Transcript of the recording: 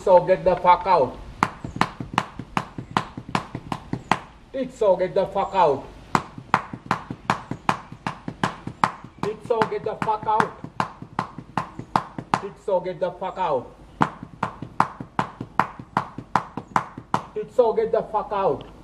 so get the fuck out. Tits so get the fuck out. Tits so get the fuck out. Tits so get the fuck out. Tits so get the fuck out.